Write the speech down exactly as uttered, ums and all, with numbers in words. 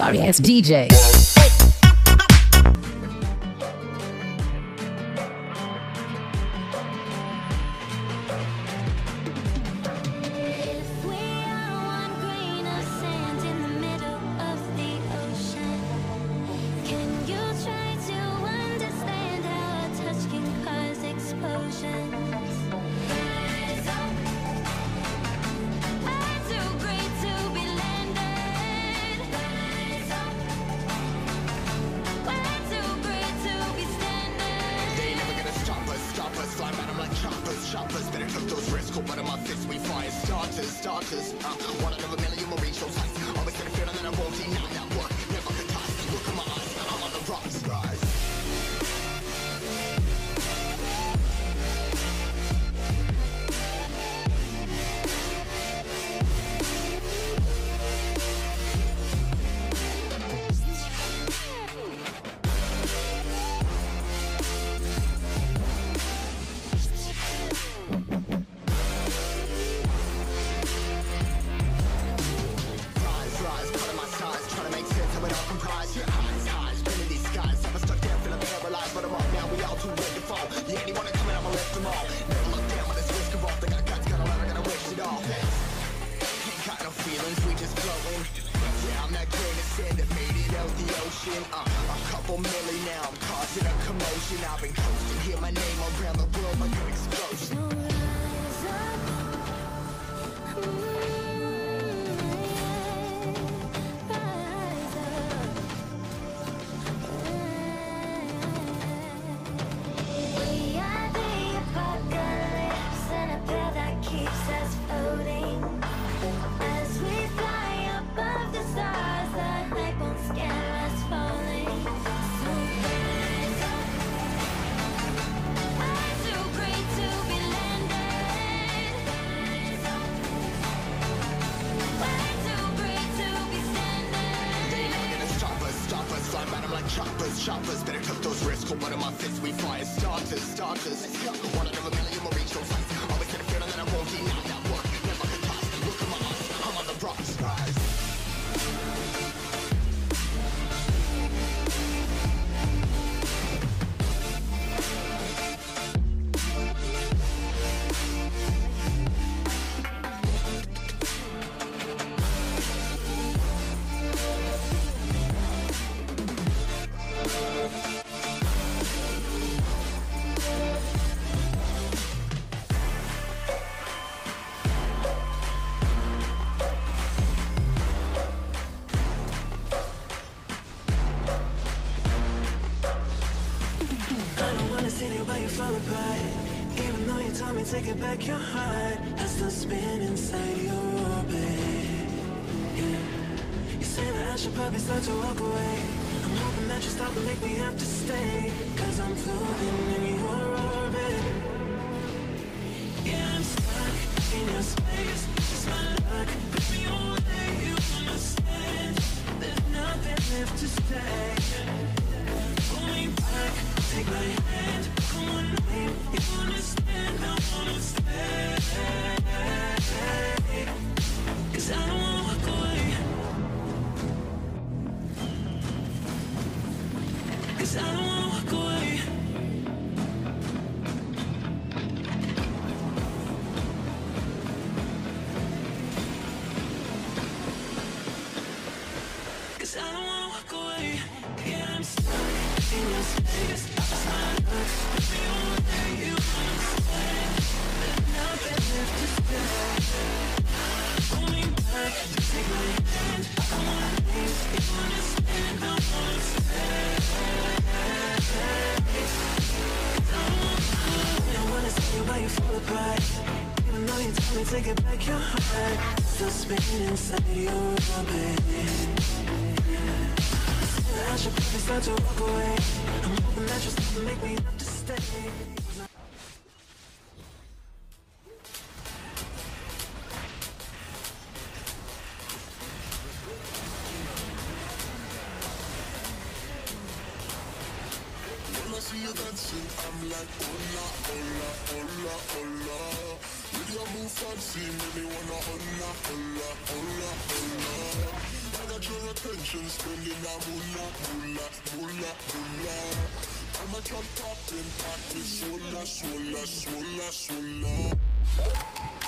sorry ass D J. Choppers, better took those risks. Cold blood in my fists, we fire starters, starters. Uh, one out of a million will reach those heights. Always get a feeling that I won't deny that work. Never could toss. Look in my eyes, I'm on the rocks, rise. Uh, a couple milli now, I'm causing a commotion. I've been coasting, hear my name around the world like an explosion. We are the apocalypse, and a path that keeps us floating. As we fly above the stars, the hype won't scare us falling. So rise up. I'm too great to be landed. Rise up. Way too great to be standing. They never gonna stop us, stop us. Fly by them like choppers, choppers. Better took those risks. Cold blood in my fists, we fire starters, starters. One out of a million will reach those heights. Always get a feeling that I won't deny that work. Never could toss. Look in my eyes, I'm on the rocks, rise. Even though you told me take it back your heart, I still spin inside your orbit. Yeah. You say that I should probably start to walk away. I'm hoping that you stop and make me have to stay, cause I'm floating in your orbit. Yeah, I'm stuck in your space. It's my luck, put me away. You understand, there's nothing left to say. Pull me back, take my hand. Come on, babe, you understand, I wanna stay. Cause I don't wanna walk away. Cause I don't wanna walk away. Cause I don't wanna walk away. Yeah, I'm stuck in your space. It's my luck, put me away. You understand, there's nothing left to say. Pull me back, take my hand. I wanna leave, you understand, I wanna stay. Cause I don't wanna go. I wanna see you while you fall apart. Even though you told me take it back your heart, still spinning inside your orbit. I should probably start to walk away. I'm hoping that you'll stop and make me have to stay. When I see you dancing, I'm like, hola, hola, hola, hola. With your move fancy, make me wanna hola, hola, hola, hola. I got your attention. vacation, spending a moolah, moolah, moolah, moolah. I'm a drop poppin', pocket, swola, swola, swola, swola.